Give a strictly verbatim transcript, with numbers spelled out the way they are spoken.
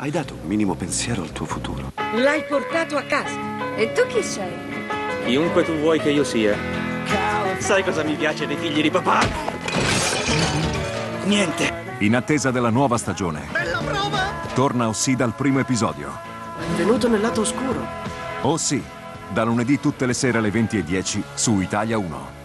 Hai dato un minimo pensiero al tuo futuro. L'hai portato a casa. E tu chi sei? Chiunque tu vuoi che io sia. Sai cosa mi piace dei figli di papà? Niente. In attesa della nuova stagione. Bella prova! Torna O Sì dal primo episodio. Benvenuto nel lato oscuro. O Sì, da lunedì tutte le sere alle venti e dieci su Italia uno.